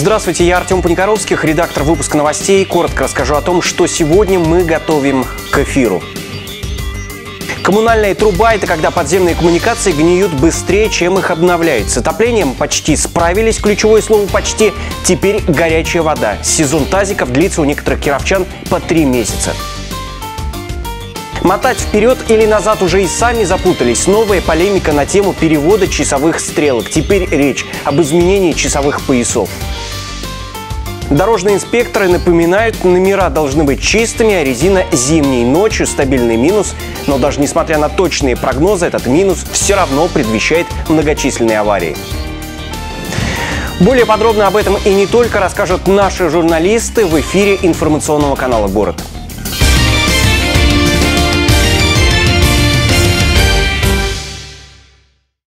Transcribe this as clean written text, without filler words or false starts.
Здравствуйте, я Артем Паникоровских, редактор выпуска новостей. Коротко расскажу о том, что сегодня мы готовим к эфиру. Коммунальная труба – это когда подземные коммуникации гниют быстрее, чем их обновляют. С отоплением почти справились, ключевое слово «почти». Теперь горячая вода. Сезон тазиков длится у некоторых кировчан по 3 месяца. Мотать вперед или назад уже и сами запутались. Новая полемика на тему перевода часовых стрелок. Теперь речь об изменении часовых поясов. Дорожные инспекторы напоминают, номера должны быть чистыми, а резина зимней. Ночью стабильный минус, но даже несмотря на точные прогнозы, этот минус все равно предвещает многочисленные аварии. Более подробно об этом и не только расскажут наши журналисты в эфире информационного канала «Город».